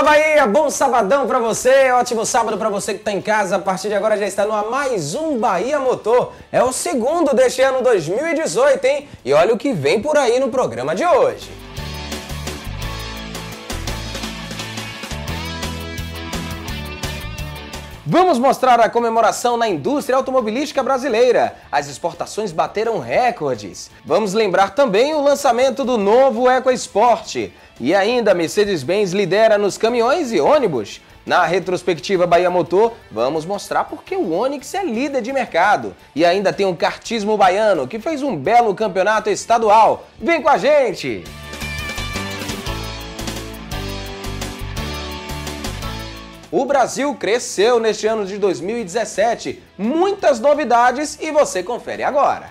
Fala Bahia, bom sabadão pra você, ótimo sábado pra você que tá em casa. A partir de agora já está no ar mais um Bahia Motor. É o segundo deste ano 2018, hein? E olha o que vem por aí no programa de hoje. Vamos mostrar a comemoração na indústria automobilística brasileira. As exportações bateram recordes. Vamos lembrar também o lançamento do novo EcoSport. E ainda, Mercedes-Benz lidera nos caminhões e ônibus. Na retrospectiva Bahia Motor, vamos mostrar porque o Onix é líder de mercado. E ainda tem o kartismo baiano, que fez um belo campeonato estadual. Vem com a gente! O Brasil cresceu neste ano de 2017. Muitas novidades e você confere agora.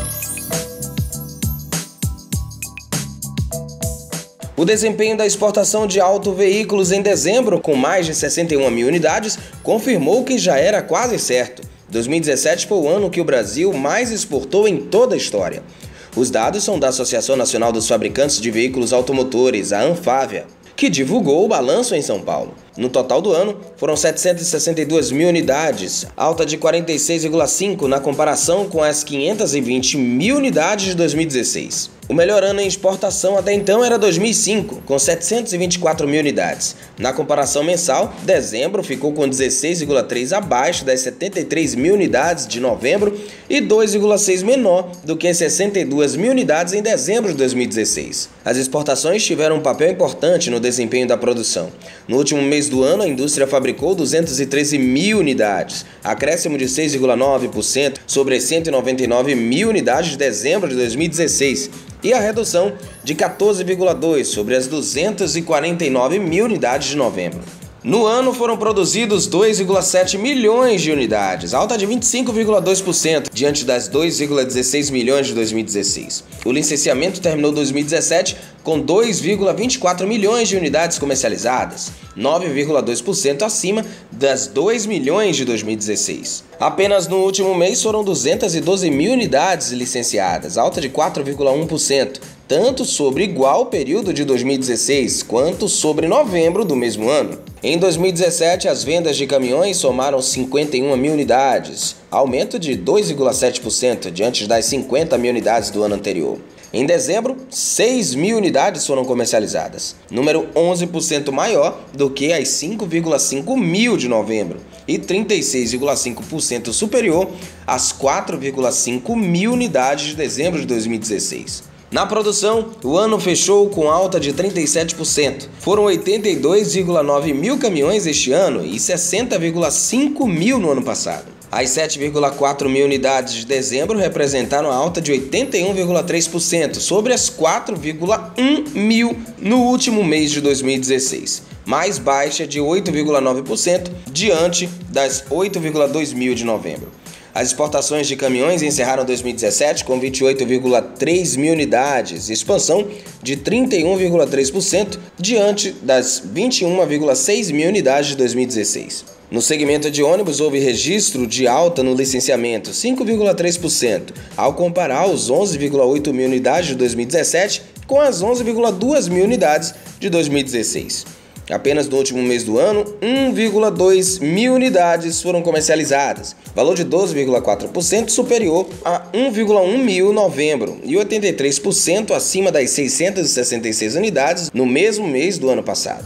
O desempenho da exportação de autoveículos em dezembro, com mais de 61 mil unidades, confirmou que já era quase certo. 2017 foi o ano que o Brasil mais exportou em toda a história. Os dados são da Associação Nacional dos Fabricantes de Veículos Automotores, a Anfávia, que divulgou o balanço em São Paulo. No total do ano, foram 762 mil unidades, alta de 46,5% na comparação com as 520 mil unidades de 2016. O melhor ano em exportação até então era 2005, com 724 mil unidades. Na comparação mensal, dezembro ficou com 16,3% abaixo das 73 mil unidades de novembro e 2,6% menor do que as 62 mil unidades em dezembro de 2016. As exportações tiveram um papel importante no desempenho da produção. No último mês do ano, a indústria fabricou 213 mil unidades, acréscimo de 6,9% sobre as 199 mil unidades de dezembro de 2016 e a redução de 14,2% sobre as 249 mil unidades de novembro. No ano foram produzidos 2,7 milhões de unidades, alta de 25,2% diante das 2,16 milhões de 2016. O licenciamento terminou 2017 com 2,24 milhões de unidades comercializadas, 9,2% acima das 2 milhões de 2016. Apenas no último mês foram 212 mil unidades licenciadas, alta de 4,1%, tanto sobre igual período de 2016 quanto sobre novembro do mesmo ano. Em 2017, as vendas de caminhões somaram 51 mil unidades, aumento de 2,7% diante das 50 mil unidades do ano anterior. Em dezembro, 6 mil unidades foram comercializadas, número 11% maior do que as 5,5 mil de novembro e 36,5% superior às 4,5 mil unidades de dezembro de 2016. Na produção, o ano fechou com alta de 37%. Foram 82,9 mil caminhões este ano e 60,5 mil no ano passado. As 7,4 mil unidades de dezembro representaram a alta de 81,3% sobre as 4,1 mil no último mês de 2016, mais baixa de 8,9% diante das 8,2 mil de novembro. As exportações de caminhões encerraram 2017 com 28,3 mil unidades, expansão de 31,3% diante das 21,6 mil unidades de 2016. No segmento de ônibus, houve registro de alta no licenciamento, 5,3%, ao comparar os 11,8 mil unidades de 2017 com as 11,2 mil unidades de 2016. Apenas no último mês do ano, 1,2 mil unidades foram comercializadas, valor de 12,4% superior a 1,1 mil em novembro e 83% acima das 666 unidades no mesmo mês do ano passado.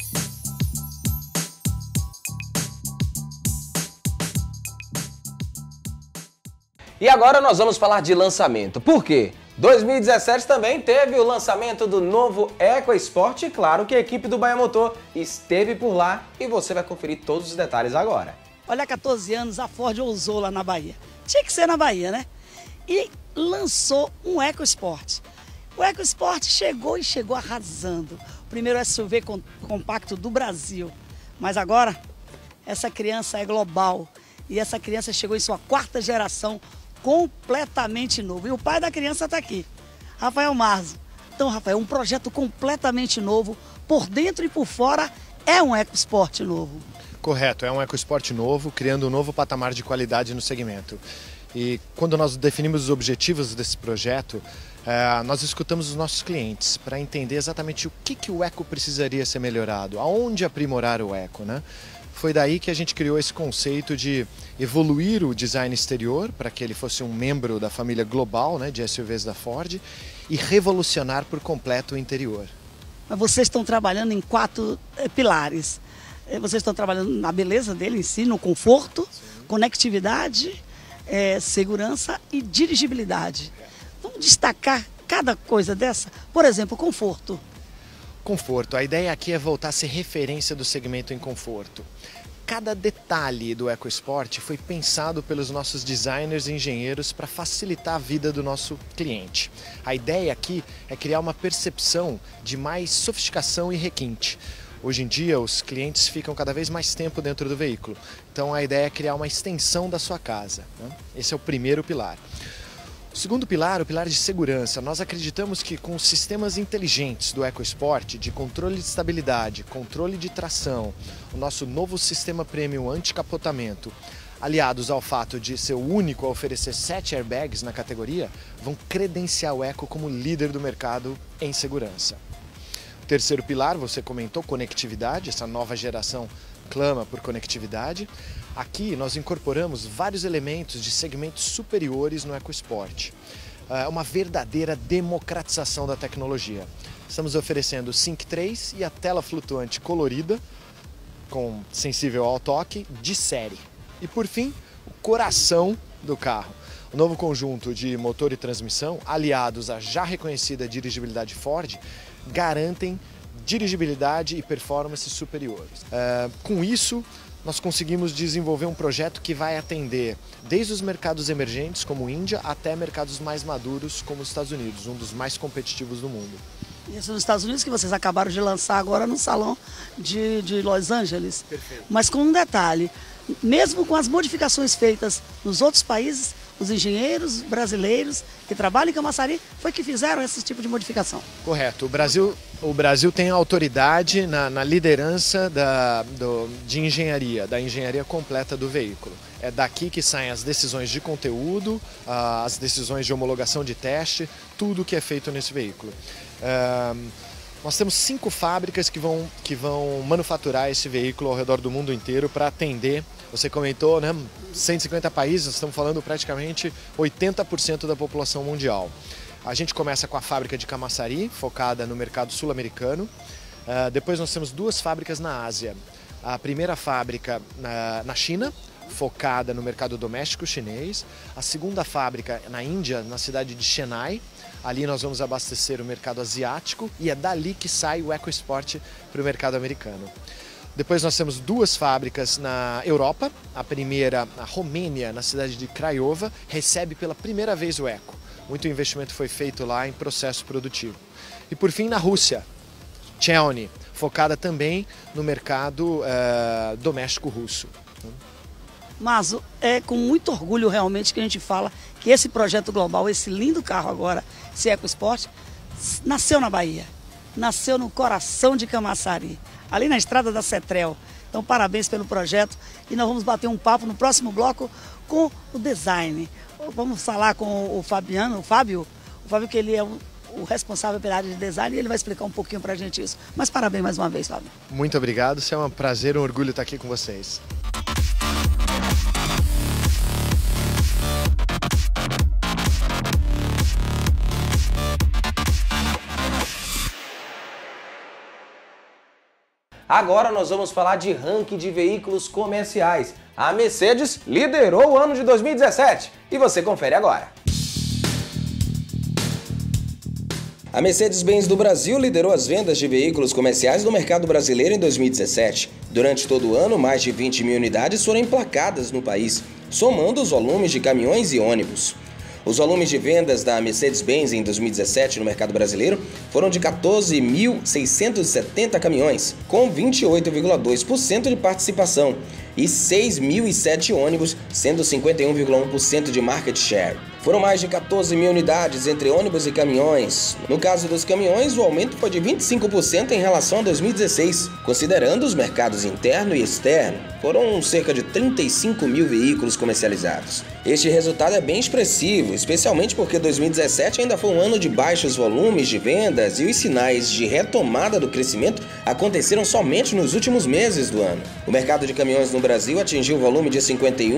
E agora nós vamos falar de lançamento. Por quê? 2017 também teve o lançamento do novo EcoSport e claro que a equipe do Bahia Motor esteve por lá e você vai conferir todos os detalhes agora. Olha, há 14 anos a Ford ousou lá na Bahia. Tinha que ser na Bahia, né? E lançou um EcoSport. O EcoSport chegou arrasando. O primeiro SUV compacto do Brasil. Mas agora, essa criança é global. E essa criança chegou em sua 4ª geração completamente novo. E o pai da criança está aqui, Rafael Marzo. Então, Rafael, um projeto completamente novo, por dentro e por fora, é um EcoSport novo. Correto, é um EcoSport novo, criando um novo patamar de qualidade no segmento. E quando nós definimos os objetivos desse projeto, nós escutamos os nossos clientes para entender exatamente o que o eco precisaria ser melhorado, aonde aprimorar o eco, né? Foi daí que a gente criou esse conceito de evoluir o design exterior para que ele fosse um membro da família global, né, de SUVs da Ford, e revolucionar por completo o interior. Mas vocês estão trabalhando em 4 pilares. Vocês estão trabalhando na beleza dele em si, no conforto, conectividade, segurança e dirigibilidade. Vamos destacar cada coisa dessa? Por exemplo, conforto. Conforto. A ideia aqui é voltar a ser referência do segmento em conforto. Cada detalhe do EcoSport foi pensado pelos nossos designers e engenheiros para facilitar a vida do nosso cliente. A ideia aqui é criar uma percepção de mais sofisticação e requinte. Hoje em dia, os clientes ficam cada vez mais tempo dentro do veículo. Então, a ideia é criar uma extensão da sua casa, né? Esse é o primeiro pilar. O segundo pilar, o pilar de segurança. Nós acreditamos que com os sistemas inteligentes do EcoSport, de controle de estabilidade, controle de tração, o nosso novo sistema premium anti-capotamento, aliados ao fato de ser o único a oferecer 7 airbags na categoria, vão credenciar o Eco como líder do mercado em segurança. O terceiro pilar, você comentou, conectividade. Essa nova geração clama por conectividade. Aqui nós incorporamos vários elementos de segmentos superiores no EcoSport. É uma verdadeira democratização da tecnologia. Estamos oferecendo o Sync 3 e a tela flutuante colorida, com sensível ao toque, de série. E por fim, o coração do carro. O novo conjunto de motor e transmissão, aliados à já reconhecida dirigibilidade Ford, garantem dirigibilidade e performance superiores. Com isso, nós conseguimos desenvolver um projeto que vai atender desde os mercados emergentes, como Índia, até mercados mais maduros, como os Estados Unidos, um dos mais competitivos do mundo. Isso nos Estados Unidos que vocês acabaram de lançar agora no salão de Los Angeles. Perfeito. Mas com um detalhe, mesmo com as modificações feitas nos outros países, os engenheiros brasileiros que trabalham em Camaçari foi que fizeram esse tipo de modificação. Correto. O Brasil tem a autoridade na liderança de engenharia, da engenharia completa do veículo. É daqui que saem as decisões de conteúdo, as decisões de homologação de teste, tudo que é feito nesse veículo. Nós temos 5 fábricas que vão manufaturar esse veículo ao redor do mundo inteiro para atender. Você comentou, né? 150 países, estamos falando praticamente 80% da população mundial. A gente começa com a fábrica de Camaçari, focada no mercado sul-americano. Depois nós temos 2 fábricas na Ásia. A primeira fábrica na China, focada no mercado doméstico chinês. A segunda fábrica na Índia, na cidade de Chennai. Ali nós vamos abastecer o mercado asiático e é dali que sai o EcoSport para o mercado americano. Depois nós temos 2 fábricas na Europa. A primeira, na Romênia, na cidade de Craiova, recebe pela primeira vez o Eco. Muito investimento foi feito lá em processo produtivo. E por fim, na Rússia, Chelny, focada também no mercado doméstico russo. Maso, é com muito orgulho realmente que a gente fala que esse projeto global, esse lindo carro agora, esse EcoSport, nasceu na Bahia, nasceu no coração de Camaçari, ali na estrada da Cetrel. Então parabéns pelo projeto e nós vamos bater um papo no próximo bloco com o design. Vamos falar com o Fábio que ele é o responsável pela área de design e ele vai explicar um pouquinho pra gente isso. Mas parabéns mais uma vez, Fábio. Muito obrigado, é um prazer, um orgulho estar aqui com vocês. Agora nós vamos falar de ranking de veículos comerciais. A Mercedes liderou o ano de 2017 e você confere agora. A Mercedes-Benz do Brasil liderou as vendas de veículos comerciais no mercado brasileiro em 2017. Durante todo o ano, mais de 20 mil unidades foram emplacadas no país, somando os volumes de caminhões e ônibus. Os volumes de vendas da Mercedes-Benz em 2017 no mercado brasileiro foram de 14.670 caminhões, com 28,2% de participação, e 6.007 ônibus, sendo 51,1% de market share. Foram mais de 14 mil unidades entre ônibus e caminhões. No caso dos caminhões, o aumento foi de 25% em relação a 2016, considerando os mercados interno e externo. foram cerca de 35 mil veículos comercializados. Este resultado é bem expressivo, especialmente porque 2017 ainda foi um ano de baixos volumes de vendas e os sinais de retomada do crescimento aconteceram somente nos últimos meses do ano. O mercado de caminhões no Brasil atingiu o volume de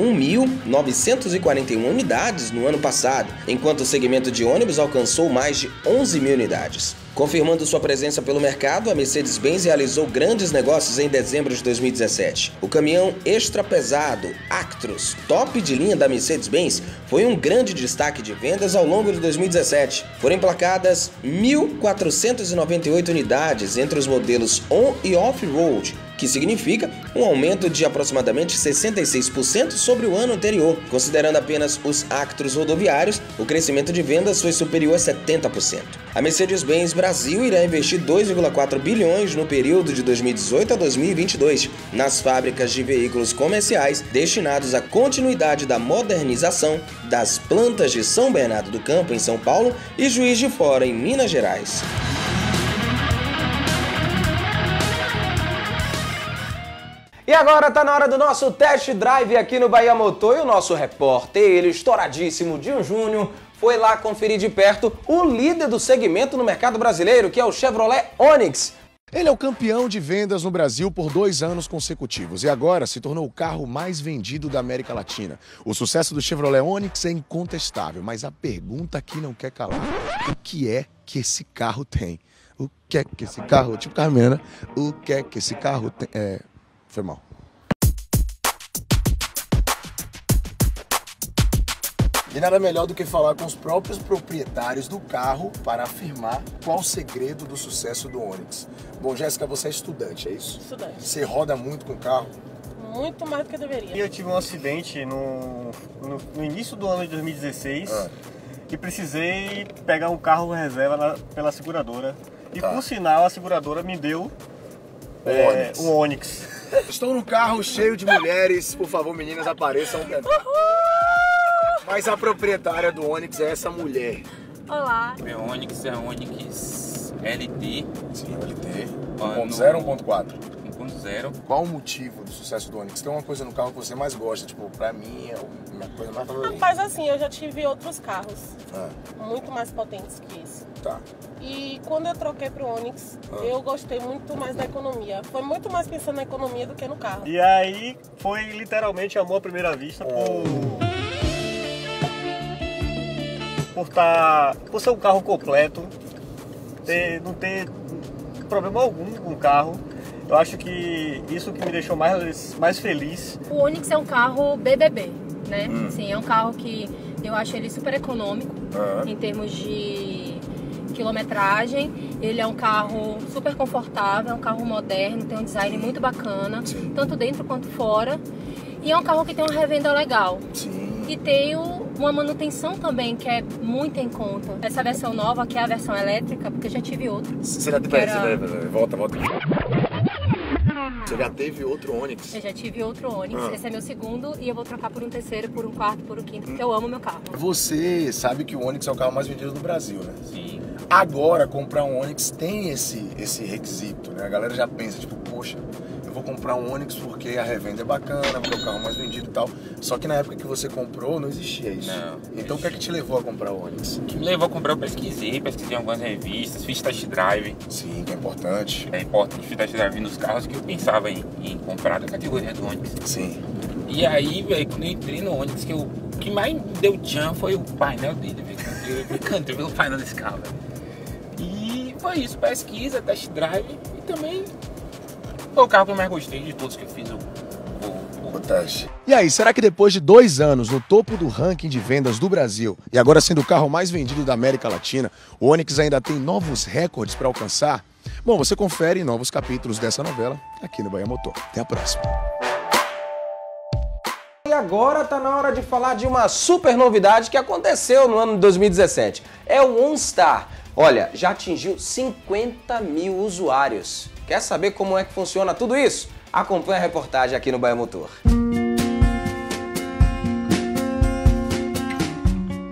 51.941 unidades no ano passado, enquanto o segmento de ônibus alcançou mais de 11 mil unidades. Confirmando sua presença pelo mercado, a Mercedes-Benz realizou grandes negócios em dezembro de 2017. O caminhão extra pesado Actros, top de linha da Mercedes-Benz, foi um grande destaque de vendas ao longo de 2017. Foram emplacadas 1.498 unidades entre os modelos on e off-road, que significa um aumento de aproximadamente 66% sobre o ano anterior. Considerando apenas os Actros rodoviários, o crescimento de vendas foi superior a 70%. A Mercedes-Benz Brasil irá investir 2,4 bilhões no período de 2018 a 2022 nas fábricas de veículos comerciais destinados à continuidade da modernização das plantas de São Bernardo do Campo, em São Paulo, e Juiz de Fora, em Minas Gerais. E agora tá na hora do nosso test drive aqui no Bahia Motor e o nosso repórter, ele estouradíssimo, Dinho Júnior, foi lá conferir de perto o líder do segmento no mercado brasileiro, que é o Chevrolet Onix. Ele é o campeão de vendas no Brasil por 2 anos consecutivos e agora se tornou o carro mais vendido da América Latina. O sucesso do Chevrolet Onix é incontestável, mas a pergunta que não quer calar: o que é que esse carro tem? O que é que esse carro... Tipo Carmena, né? O que é que esse carro tem... Foi mal. E nada melhor do que falar com os próprios proprietários do carro para afirmar qual o segredo do sucesso do Onix. Bom, Jéssica, você é estudante, é isso? Estudante. Você roda muito com o carro? Muito mais do que eu deveria. Eu tive um acidente no início do ano de 2016 e precisei pegar um carro reserva pela seguradora. E por sinal, a seguradora me deu um Onix. Estou num carro cheio de mulheres, por favor, meninas, apareçam. Mas a proprietária do Onix é essa mulher. Olá. Meu Onix é um Onix LT. Sim, LT. 1.0 ou 1.4? 1.0. Qual o motivo do sucesso do Onix? Tem uma coisa no carro que você mais gosta? Tipo, pra mim, é a minha coisa mais favorita. Rapaz, assim, eu já tive outros carros muito mais potentes que esse. Tá. E quando eu troquei pro Onix, eu gostei muito mais da economia. Foi muito mais pensando na economia do que no carro. E aí foi literalmente amor à primeira vista por ser um carro completo, não ter problema algum com o carro. Eu acho que isso que me deixou mais feliz. O Onix é um carro BBB, né? Sim, é um carro que eu acho ele super econômico em termos de quilometragem. Ele é um carro super confortável, é um carro moderno, tem um design muito bacana, tanto dentro quanto fora. E é um carro que tem uma revenda legal. Sim. E tem uma manutenção também que é muito em conta. Essa versão nova, que é a versão elétrica, porque eu já tive outra. Você já volta. Você já teve outro Onix? Eu já tive outro Onix. Esse é meu segundo e eu vou trocar por um terceiro, por um quarto, por um quinto, porque eu amo meu carro. Você sabe que o Onix é o carro mais vendido do Brasil, né? Sim. Agora, comprar um Onix tem esse requisito, né? A galera já pensa, tipo, poxa, eu vou comprar um Onix porque a revenda é bacana, porque é o carro mais vendido e tal. Só que na época que você comprou, não existia isso. Não. Então o que é que te levou a comprar o Onix? O que me levou a comprar, eu pesquisei em algumas revistas, fiz test drive. Sim, que é importante. É importante, fiz test drive nos carros que eu pensava em comprar da categoria do Onix. Sim. E aí, velho, quando eu entrei no Onix, o que mais me deu tchan foi o painel dele, velho. Eu encantei pelo painel desse carro, velho. E foi isso, pesquisa, test drive e também foi o carro que eu mais gostei de todos que eu fiz o teste. E aí, será que depois de 2 anos no topo do ranking de vendas do Brasil e agora sendo o carro mais vendido da América Latina, o Onix ainda tem novos recordes para alcançar? Bom, você confere novos capítulos dessa novela aqui no Bahia Motor. Até a próxima. E agora tá na hora de falar de uma super novidade que aconteceu no ano de 2017. É o OnStar. Olha, já atingiu 50 mil usuários. Quer saber como é que funciona tudo isso? Acompanhe a reportagem aqui no Bahia Motor.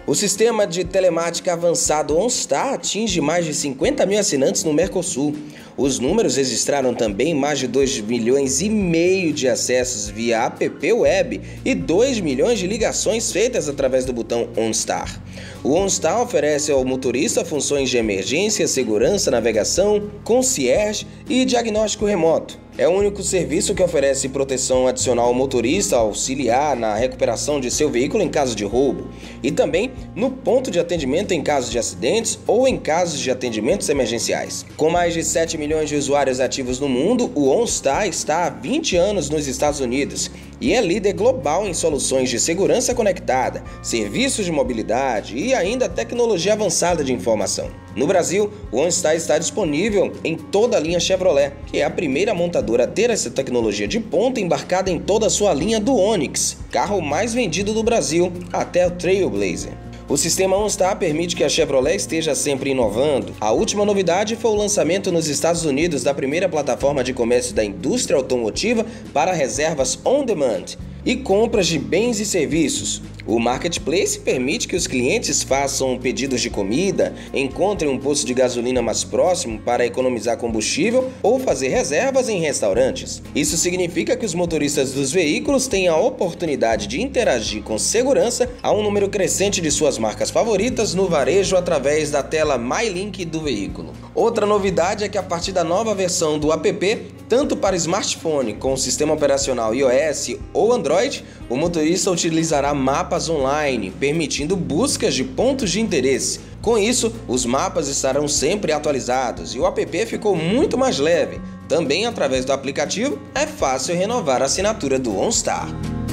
O sistema de telemática avançado OnStar atinge mais de 50 mil assinantes no Mercosul. Os números registraram também mais de 2,5 milhões de acessos via app web e 2 milhões de ligações feitas através do botão OnStar. O OnStar oferece ao motorista funções de emergência, segurança, navegação, concierge e diagnóstico remoto. É o único serviço que oferece proteção adicional ao motorista, auxiliar na recuperação de seu veículo em caso de roubo e também no ponto de atendimento em casos de acidentes ou em casos de atendimentos emergenciais. Com mais de 7 milhões de usuários ativos no mundo, o OnStar está há 20 anos nos Estados Unidos e é líder global em soluções de segurança conectada, serviços de mobilidade e ainda tecnologia avançada de informação. No Brasil, o OnStar está disponível em toda a linha Chevrolet, que é a primeira montadora a ter essa tecnologia de ponta embarcada em toda a sua linha do Onix, carro mais vendido do Brasil, até o Trailblazer. O sistema OnStar permite que a Chevrolet esteja sempre inovando. A última novidade foi o lançamento nos Estados Unidos da primeira plataforma de comércio da indústria automotiva para reservas on-demand e compras de bens e serviços. O Marketplace permite que os clientes façam pedidos de comida, encontrem um posto de gasolina mais próximo para economizar combustível ou fazer reservas em restaurantes. Isso significa que os motoristas dos veículos têm a oportunidade de interagir com segurança a um número crescente de suas marcas favoritas no varejo através da tela MyLink do veículo. Outra novidade é que a partir da nova versão do app, tanto para smartphone com o sistema operacional iOS ou Android, o motorista utilizará mapas online, permitindo buscas de pontos de interesse. Com isso, os mapas estarão sempre atualizados e o app ficou muito mais leve. Também através do aplicativo, é fácil renovar a assinatura do OnStar.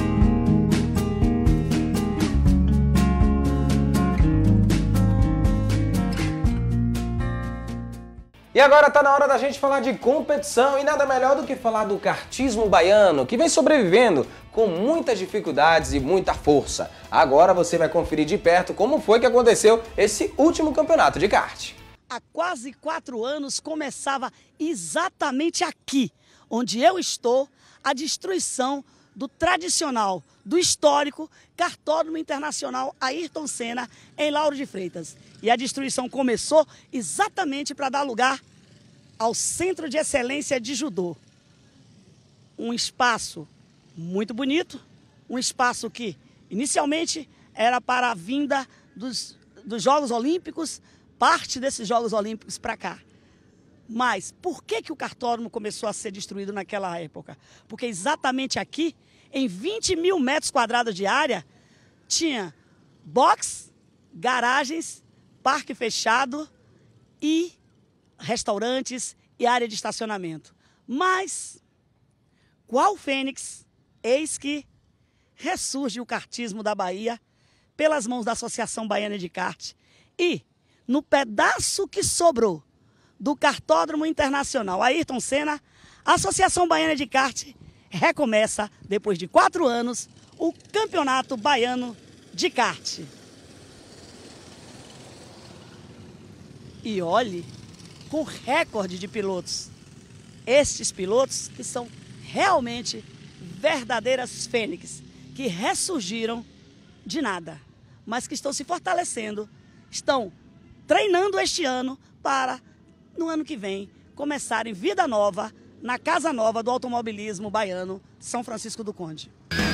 E agora está na hora da gente falar de competição e nada melhor do que falar do kartismo baiano, que vem sobrevivendo com muitas dificuldades e muita força. Agora você vai conferir de perto como foi que aconteceu esse último campeonato de kart. Há quase 4 anos começava exatamente aqui, onde eu estou, a destruição do tradicional, do histórico Kartódromo Internacional Ayrton Senna em Lauro de Freitas. E a destruição começou exatamente para dar lugar ao Centro de Excelência de Judô. Um espaço muito bonito, um espaço que inicialmente era para a vinda dos Jogos Olímpicos, parte desses Jogos Olímpicos para cá. Mas por que o kartódromo começou a ser destruído naquela época? Porque exatamente aqui, em 20 mil metros quadrados de área, tinha box, garagens, parque fechado e restaurantes e área de estacionamento. Mas, qual Fênix, eis que ressurge o kartismo da Bahia pelas mãos da Associação Baiana de Kart e, no pedaço que sobrou do Kartódromo Internacional Ayrton Senna, a Associação Baiana de Kart recomeça, depois de 4 anos, o Campeonato Baiano de Kart. E olhe, com recorde de pilotos. Estes pilotos que são realmente verdadeiras fênix, que ressurgiram de nada, mas que estão se fortalecendo, estão treinando este ano para, no ano que vem, começarem vida nova na Casa Nova do Automobilismo Baiano, São Francisco do Conde.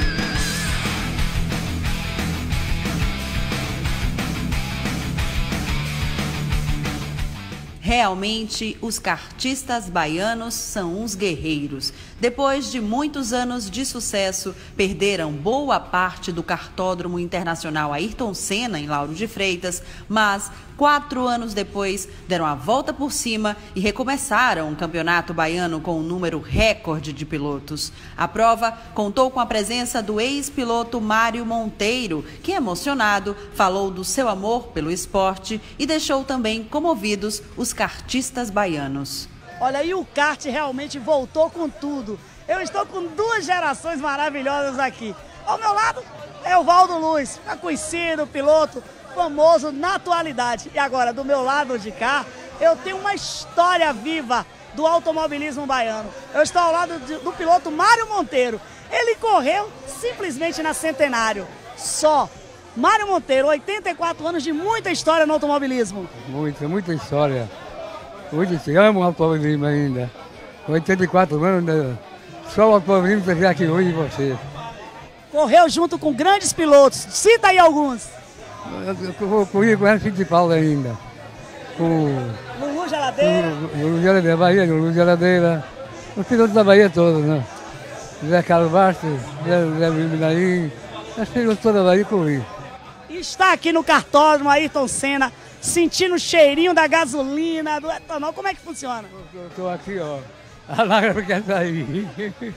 Realmente, os kartistas baianos são uns guerreiros. Depois de muitos anos de sucesso, perderam boa parte do Kartódromo Internacional Ayrton Senna, em Lauro de Freitas, mas 4 anos depois deram a volta por cima e recomeçaram o Campeonato Baiano com um número recorde de pilotos. A prova contou com a presença do ex-piloto Mário Monteiro, que, emocionado, falou do seu amor pelo esporte e deixou também comovidos os kartistas baianos. Olha, e o kart realmente voltou com tudo. Eu estou com 2 gerações maravilhosas aqui. Ao meu lado é o Valdo Luz, conhecido piloto, famoso na atualidade. E agora, do meu lado de cá, eu tenho uma história viva do automobilismo baiano. Eu estou ao lado do piloto Mário Monteiro. Ele correu simplesmente na Centenário. Só Mário Monteiro, 84 anos de muita história no automobilismo. Muita história. Hoje se ama o automobilismo ainda. 84 anos, né? Só o automobilismo que vê aqui hoje você. Correu junto com grandes pilotos. Cita aí alguns. Eu corri com ela de Paulo ainda. Com Lulu Geladeira. Lulu Geladeira, Bahia, Lulu Geladeira. Os pilotos da Bahia todos, né? Zé Carlos Bastos, Zé Minarim. Os pilotos toda a Bahia corri. Está aqui no cartódromo Ayrton Senna, sentindo o cheirinho da gasolina, do etanol. Como é que funciona? Eu estou aqui, ó. A lágrima quer sair.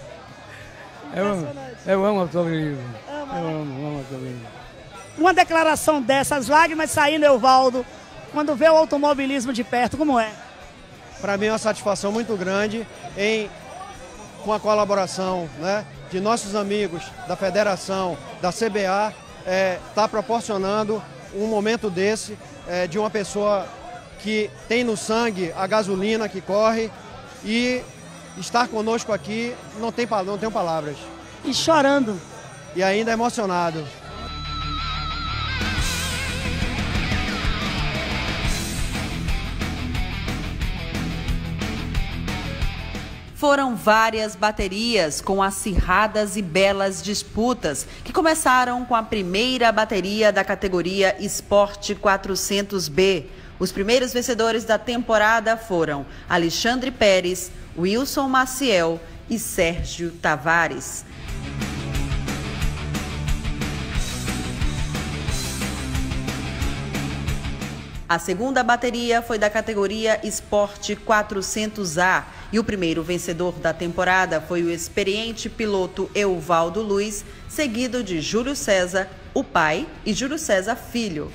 Eu amo automobilismo. Eu amo automobilismo. Uma declaração dessas, lágrimas saindo, Evaldo, quando vê o automobilismo de perto, como é? Para mim é uma satisfação muito grande com a colaboração, né, de nossos amigos da Federação, da CBA, tá proporcionando um momento desse, de uma pessoa que tem no sangue a gasolina que corre, e estar conosco aqui não tenho palavras. E chorando. E ainda emocionado. Foram várias baterias com acirradas e belas disputas, que começaram com a primeira bateria da categoria Sport 400B. Os primeiros vencedores da temporada foram Alexandre Pérez, Wilson Maciel e Sérgio Tavares. A segunda bateria foi da categoria Sport 400A e o primeiro vencedor da temporada foi o experiente piloto Evaldo Luiz, seguido de Júlio César, o pai, e Júlio César Filho.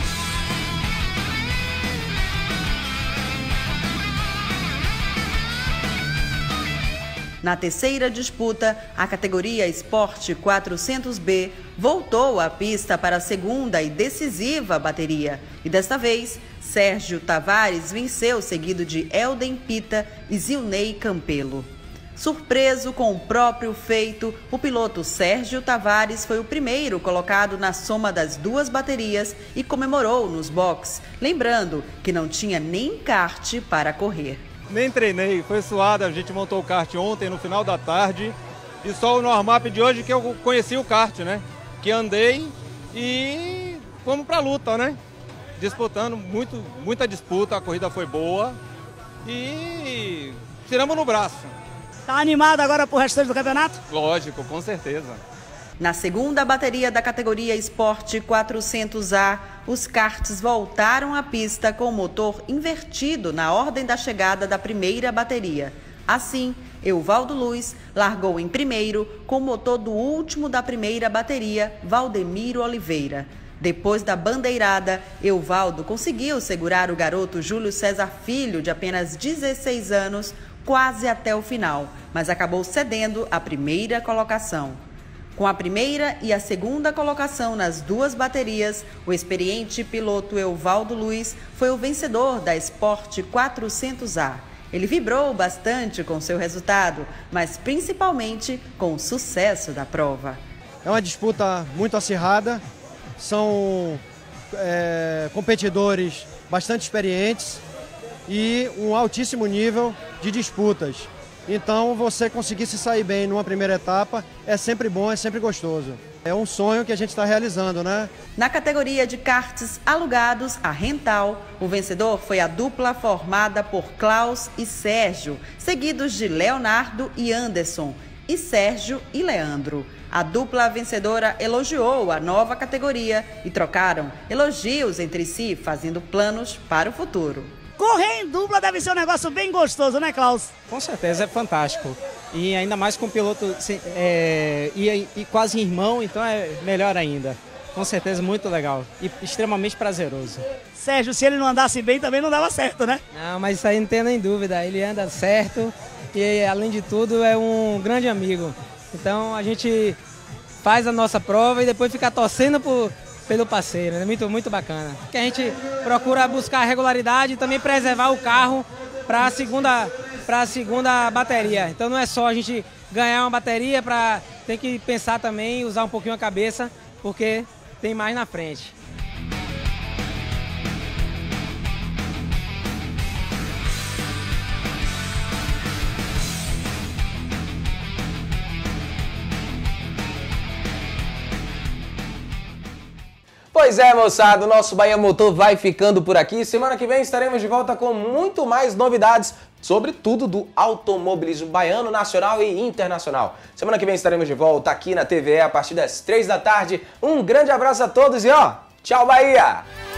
Na terceira disputa, a categoria Sport 400B voltou à pista para a segunda e decisiva bateria. E desta vez, Sérgio Tavares venceu, seguido de Elden Pita e Zilnei Campelo. Surpreso com o próprio feito, o piloto Sérgio Tavares foi o primeiro colocado na soma das duas baterias e comemorou nos boxes, lembrando que não tinha nem kart para correr. Nem treinei, foi suado, a gente montou o kart ontem no final da tarde e só no warm-up de hoje que eu conheci o kart, né? Que andei e fomos pra luta, né? Disputando, muita disputa, a corrida foi boa e tiramos no braço. Tá animado agora pro restante do campeonato? Lógico, com certeza. Na segunda bateria da categoria Sport 400A, os karts voltaram à pista com o motor invertido na ordem da chegada da primeira bateria. Assim, Evaldo Luiz largou em primeiro com o motor do último da primeira bateria, Valdemiro Oliveira. Depois da bandeirada, Evaldo conseguiu segurar o garoto Júlio César Filho, de apenas 16 anos, quase até o final, mas acabou cedendo a primeira colocação. Com a primeira e a segunda colocação nas duas baterias, o experiente piloto Evaldo Luiz foi o vencedor da Sport 400A. Ele vibrou bastante com seu resultado, mas principalmente com o sucesso da prova. É uma disputa muito acirrada, são competidores bastante experientes e um altíssimo nível de disputas. Então, você conseguir se sair bem numa primeira etapa é sempre bom, é sempre gostoso. É um sonho que a gente está realizando, né? Na categoria de karts alugados, a Rental, o vencedor foi a dupla formada por Klaus e Sérgio, seguidos de Leonardo e Anderson, e Sérgio e Leandro. A dupla vencedora elogiou a nova categoria e trocaram elogios entre si, fazendo planos para o futuro. Correr em dupla deve ser um negócio bem gostoso, né, Klaus? Com certeza, é fantástico. E ainda mais com o piloto e quase irmão, então é melhor ainda. Com certeza, muito legal e extremamente prazeroso. Sérgio, se ele não andasse bem, também não dava certo, né? Não, mas isso aí não tem nem dúvida. Ele anda certo e, além de tudo, é um grande amigo. Então, a gente faz a nossa prova e depois fica torcendo pelo parceiro, é muito bacana. Que a gente procura buscar regularidade e também preservar o carro para a segunda bateria. Então não é só a gente ganhar uma bateria, tem que pensar também, usar um pouquinho a cabeça, porque tem mais na frente. Pois é, moçada, o nosso Bahia Motor vai ficando por aqui. Semana que vem estaremos de volta com muito mais novidades sobre tudo do automobilismo baiano, nacional e internacional. Semana que vem estaremos de volta aqui na TVE a partir das 3 da tarde. Um grande abraço a todos e ó, tchau Bahia!